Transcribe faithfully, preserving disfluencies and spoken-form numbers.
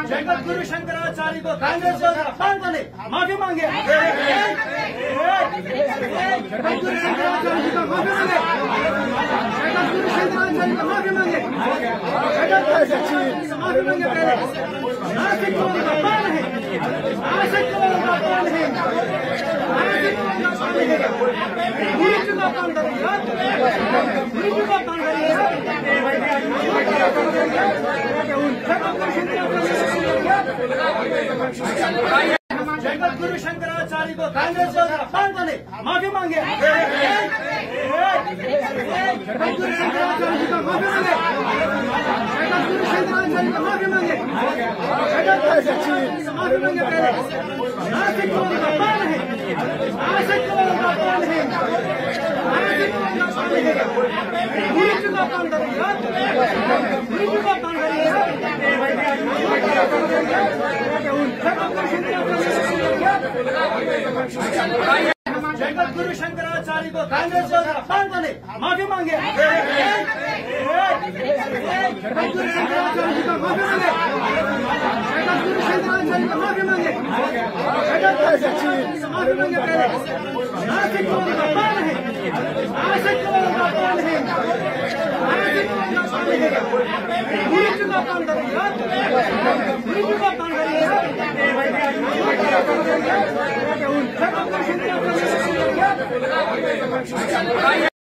जगत गुरु शंकराचार्य को कांग्रेस को गिरफ्तार करने माफी मांगे। जगत गुरु शंकराचार्य को माफी मांगे। जगत गुरु शंकराचार्य को माफी मांगे। जगत माफी मांगे पहले। नासिक को गिरफ्तार है। नासिक को गिरफ्तार है। नासिक को गिरफ्तार है। गुरु जी का काम करेगा। गुरु जी का काम करेगा। जगत गुरु शंकराचार्य को कांग्रेस को गिरफ्तार करने माफी मांगे। जगत गुरु शंकराचार्य को माफी मांगे। जगत गुरु शंकराचार्य को माफी मांगे। जगत माफी मांगे पहले। नासिक को गिरफ्तार है। नासिक को गिरफ्तार है। नासिक को गिरफ्तार है। गुरु जी का काम करेगा। गुरु जी का काम करेगा। जगत गुरु शंकराचार्य को कांग्रेस को गिरफ्तार करने माफी मांगे। जगत गुरु शंकराचार्य को माफी मांगे। जगत गुरु शंकराचार्य को माफी मांगे। जगत माफी मांगे पहले। नासिक को गिरफ्तार है। नासिक को गिरफ्तार है। नासिक को गिरफ्तार है। गुरु जी का काम करेगा। गुरु जी का काम करेगा। जगत गुरु शंकराचार्य